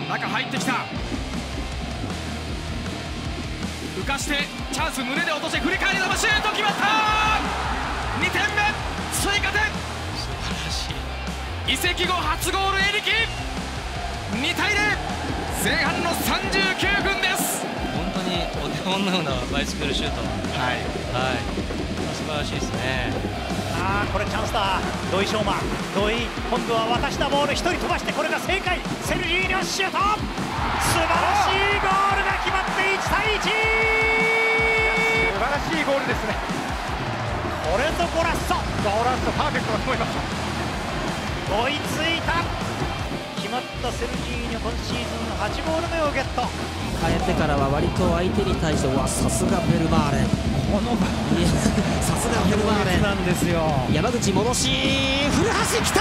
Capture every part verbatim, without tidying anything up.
中入ってきた。浮かしてチャンス、胸で落として振り返りのシュート決まった。にてんめ追加点。 素晴らしい。 移籍後初ゴールエリキ。にたいゼロ、前半のさんじゅうきゅうふんです。 本当にお手本のようなバイシクルシュート。 はいはい、素晴らしいですね。 ああこれチャンスだ。土井翔馬、土井今度は渡したボールひとり飛ばして、これが正解。セルジーニョシュート、素晴らしいゴールが決まっていちたいいち。 素晴らしいゴールですね。 これぞゴラッソ。 ゴラッソパーフェクトだと思います。 追いついた。決まったセルジーニョ、今シーズンはちゴール目をゲット。 変えてからは割と相手に対してはさすがベルマーレン、 このいやさすがベルマーレンなんですよ。 山口戻し、古橋きた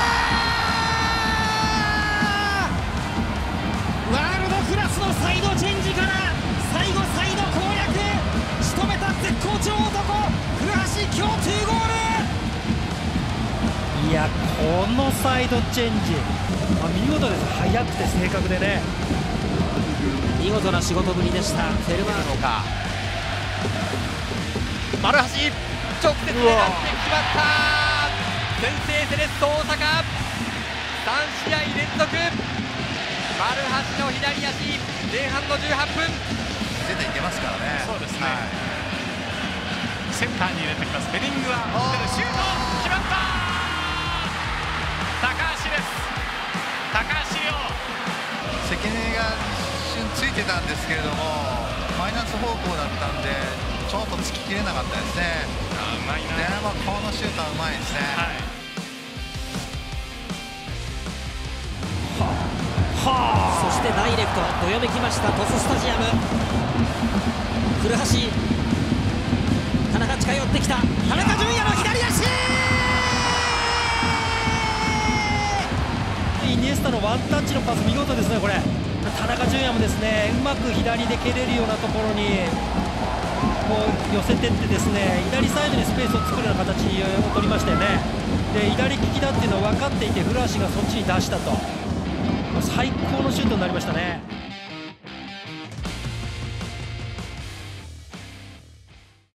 ー。ワールドクラスのサイドチェンジから最後サイド攻略、仕留めた絶好調男古橋、今日にゴール。 いやこのサイドチェンジ、まあ、見事です。速くて正確でね、 見事な仕事ぶりでした。フェルマーノか丸橋直接狙って決まった。先制セレッソ大阪、さん試合連続丸橋の左足、前半のじゅうはっぷん出ていけますからね。 そうですね、はい、センターに入れてきます。ヘディングはシュート決まった。高橋です。高橋亮、 関根が一瞬ついてたんですけれどもマイナス方向だったんでちょっと突ききれなかったですね。 あうまいな。 でもこのシュートはうまいですね。 はいそしてダイレクトどよめきました鳥栖スタジアム。古橋、田中近寄ってきた。田中純也の左足、 イニエスタのワンタッチのパス見事ですね。これ田中純也もですね、うまく左で蹴れるようなところにこう寄せてってですね、左サイドにスペースを作るような形を取りましたよね。で左利きだっていうのは分かっていて古橋がそっちに出したと、最高のシュートになりましたね。